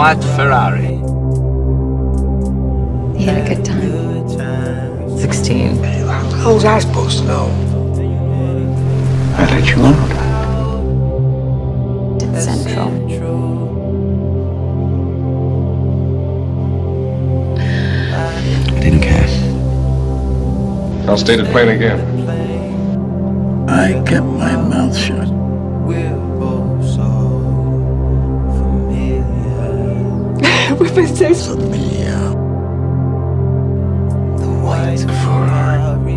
white Ferrari. You had a good time. 16. How was I supposed to know? I let you out. Did Central. I didn't care. I'll state it plain again. I kept my mouth shut. We've been so Familiar. The white Ferrari.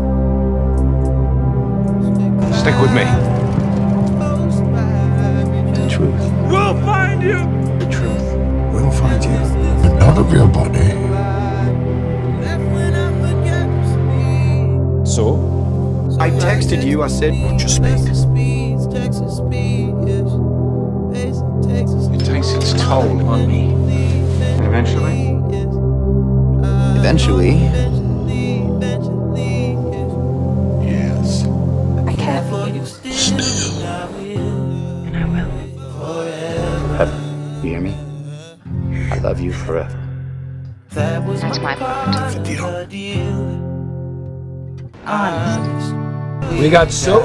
Stick with me. The truth. We'll find you! The truth. We'll find you. But out of your body. So? I texted you, I said, Watch your speed. It takes its toll on me. eventually. Eventually. Yes. I care for you. Still. And I will. Heaven. You hear me? I love you forever. That's my part. The deal. Honest. We got so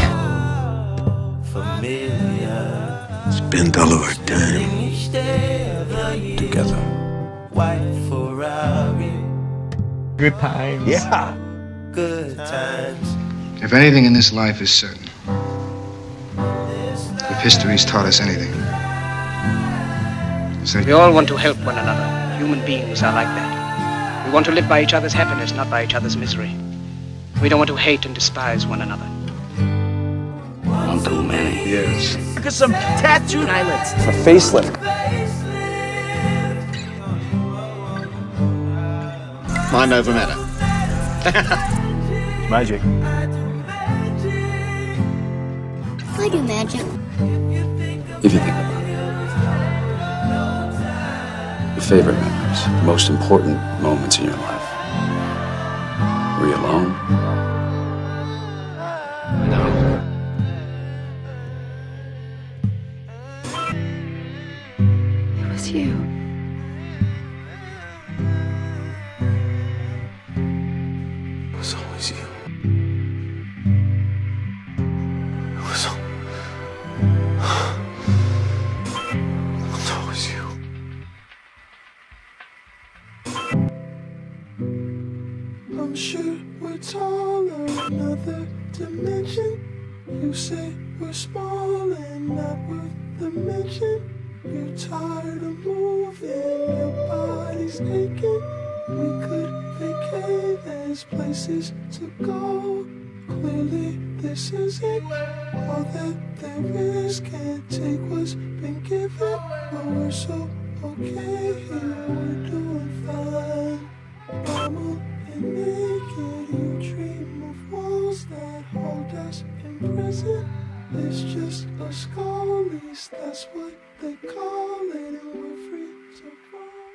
Spent all of our time together. Good times. Yeah. If anything in this life is certain, if history's taught us anything, it's that We all want to help one another. Human beings are like that. We want to live by each other's happiness, not by each other's misery. We don't want to hate and despise one another. One too many. years. Look at some tattooed eyelids. A facelift. Mind over matter. Magic. It's like magic. If you think about it. Your favorite memories, the most important moments in your life. Were you alone? No. It was you. It was always you. It was always you. I'm sure we're taller, another dimension. You say we're small and not worth the mention. You're tired of moving, your body's aching. We could vacate, there's places to go. Clearly this isn't all that there is. Can't take what's been given, but we're so okay here, we're doing fine. Mama and naked, you dream of walls that hold us in prison. It's just a skull, at least that's what they call it, and we're free to roam.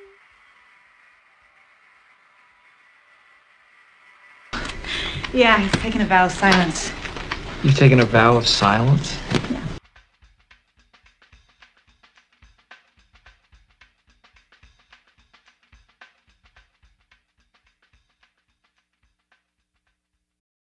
Yeah, he's taken a vow of silence. You've taken a vow of silence?